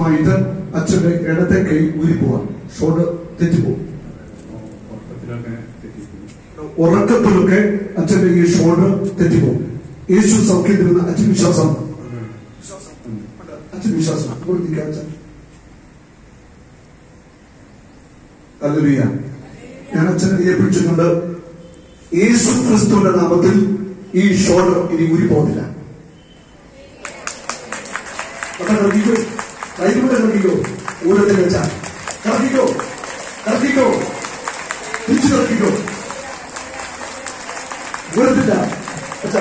സമയത്ത് അച്ഛന്റെ ഇടത്തെ കൈ ഊരിപ്പോവാൻ ഷോൾഡർ തെറ്റിപ്പോകും. ഉറക്കത്തിലൊക്കെ അച്ഛന്റെ ഈ ഷോൾഡർ തെറ്റിപ്പോകും. യേശു സൗഖ്യത്തിരുന്ന അച്ഛൻ വിശ്വാസം, അച്ഛൻ വിശ്വാസം. ഹല്ലേലൂയ. ഞാൻ അച്ഛനെ ഏൽപ്പിച്ചിട്ടുണ്ട്. യേശു ക്രിസ്തുവിന്റെ നാമത്തിൽ ഈ ഷോൾഡർ ഇനി ഊരിപ്പോകുന്നില്ല. കറക്കിക്കോ, കൈകൊണ്ട് കറക്കിക്കോ, ഊരത്തിൽ വെച്ചാ കറക്കിക്കോ, കറക്കിക്കോ, തിരിച്ചു കറക്കിക്കോ. ഊരത്തില്ല അച്ഛാ,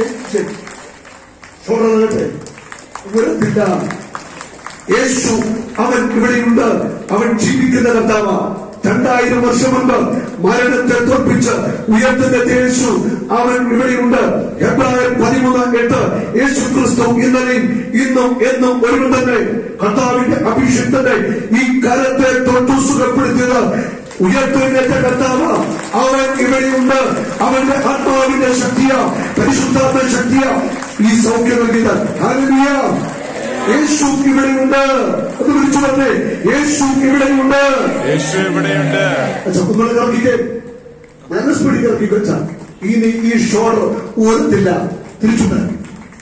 ഷോൾഡർ ഇറങ്ങട്ടെ. ഊരത്തില്ല. യേശു അവൻ ഇവിടെയുണ്ട്. അവൻ ജീവിക്കുന്ന കർത്താവ്. 2000 വർഷം മുൻപ് മരണത്തെ തോൽപ്പിച്ച് ഉയർത്തുന്ന യേശു അവൻ ഇവിടെയുണ്ട്. ഹെബ്രായർ 13:8 യേശു ക്രിസ്തു ഇന്നലെയും ഇന്നും എന്നും ഒരുവൻ തന്നെ. കർത്താവിന്റെ അഭിഷിക്തന്റെ ഈ കരത്തെ തൊട്ടു സുഖപ്പെടുത്തിയത് ഉയർത്തെഴുന്നേറ്റ കർത്താവ് അവൻ ഇവിടെയുണ്ട്. അവന്റെ ആത്മാവിന്റെ ശക്തിയാ, പരിശുദ്ധാത്മ ശക്തിയാ ഈ സൗഖ്യം നൽകിയത്. ഹല്ലേലൂയ. യേശു ഇവിടെയുണ്ട്. അത് വിളിച്ചു പറഞ്ഞേ, യേശു ഇവിടെയുണ്ട്. യേശു ഇവിടെയുണ്ട്. നിങ്ങൾ ഇറക്കിക്കേ, മനസ്പടി ഇറക്കി വെച്ചാൽ ഇനി ഈ ഷോൾഡർ ഊരത്തില്ല. തിരിച്ചുണ്ടാക്കി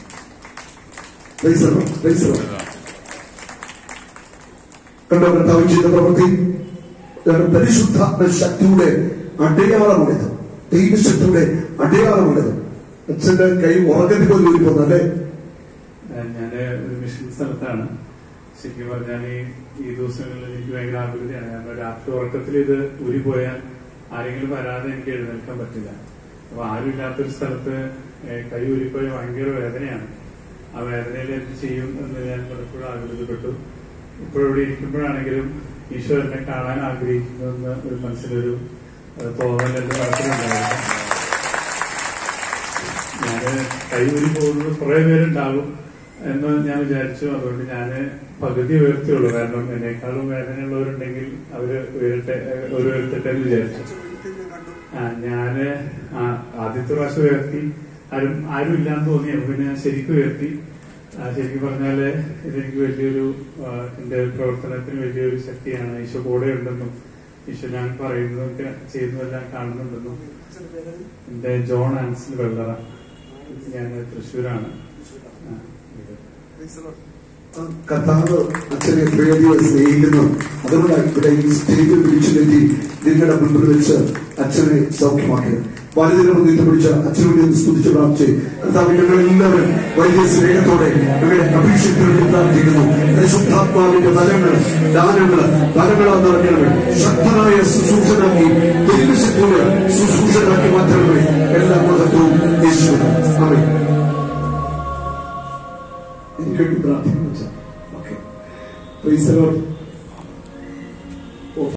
കണ്ടോ കർത്താവ് ചെയ്ത പ്രവൃത്തി. പരിശുദ്ധാത്മ ശക്തിയുടെ അടയാളമാണിത്. ദൈവശക്തിയുടെ അടയാളമാണിത്. അച്ഛന്റെ കൈ ഉറക്കത്തിൽ പോലും ഊരിപ്പോന്നല്ലേ. ഞാന് ഒരു മിഷൻ സ്ഥലത്താണ്. ശരിക്കും പറഞ്ഞാൽ ഈ ദിവസങ്ങളിൽ എനിക്ക് ഭയങ്കര ആകുലതയാണ്. കാരണം രാത്രി ഉറക്കത്തിൽ ഇത് ഊരിപ്പോയാൽ ആരെങ്കിലും വരാതെ എനിക്ക് എഴുന്നേൽക്കാൻ പറ്റില്ല. അപ്പൊ ആരും ഇല്ലാത്തൊരു സ്ഥലത്ത് കൈ ഊരിപ്പോയ ഭയങ്കര വേദനയാണ്. ആ വേദനയിൽ എന്ത് ചെയ്യും എന്ന് ഞാൻ പലപ്പോഴും ആകുലതപ്പെട്ടു. ഇപ്പോഴിവിടെ ഇരിക്കുമ്പോഴാണെങ്കിലും ഈശോ എന്നെ കാണാൻ ആഗ്രഹിക്കുന്നുവെന്ന് ഒരു മനസ്സിലൊരു തോന്നൽ എന്റെ മനസ്സിലുണ്ടായിരുന്നു. ഞാന് കൈ ഊരി പോകുന്നത് കുറെ പേരുണ്ടാകും എന്ന് ഞാൻ വിചാരിച്ചു. അതുകൊണ്ട് ഞാന് പകുതി ഉയർത്തിയുള്ളൂ. കാരണം എന്നെക്കാളും വേദനയുള്ളവരുണ്ടെങ്കിൽ അവര് ഉയർത്തട്ടെ എന്ന് വിചാരിച്ചു. ഞാന് ആദ്യത്തെ പ്രാവശ്യം ഉയർത്തി ആരും ഇല്ലാന്ന് തോന്നി. പിന്നെ ഞാൻ ശരിക്കും ഉയർത്തി. ശരിക്കും പറഞ്ഞാല് ഇതെനിക്ക് വലിയൊരു എന്റെ പ്രവർത്തനത്തിന് വലിയൊരു ശക്തിയാണ്. ഈശോ കൂടെ ഉണ്ടെന്നും ഈശോ ഞാൻ പറയുന്നതൊക്കെ ചെയ്യുന്നതെല്ലാം കാണുന്നുണ്ടെന്നും. എന്റെ ജോൺ ആൻസിൽ വെള്ളറ, ഞാൻ തൃശ്ശൂരാണ്. കർത്താവ് അച്ഛനെ എത്രയധികം സ്നേഹിക്കുന്നു. അതുകൊണ്ട് ഇവിടെ ഈ സ്റ്റേജിൽ വിളിച്ചുകയറ്റി നിങ്ങളുടെ മുൻപിൽ വെച്ച് അച്ഛനെ സൗഖ്യമാക്കിയത്. വലുതിനെ നീട്ടിപ്പിടിച്ച അച്ഛനോട് സ്തുതിച്ച് പ്രാർത്ഥിച്ച് കർത്താവ് ഞങ്ങളെല്ലാവരും വലിയ സ്നേഹത്തോടെ ഞങ്ങളുടെ അഭിഷേകത്തിൽ പ്രാർത്ഥിക്കുന്നു. പരിശുദ്ധാത്മാവിന്റെ ഫലങ്ങളാന്ന് പറഞ്ഞാൽ ശക്തനായ ശുശ്രൂഷനാക്കി ദൈവശക്തിയുടെ ശുശ്രൂഷനാക്കി മാറ്റണമേ. എല്ലാ മഹത്വവും യേശുവിന്. ആമേൻ. എനിക്ക് വേണ്ടി പ്രാർത്ഥിക്കുന്നു. Okay, praise the Lord.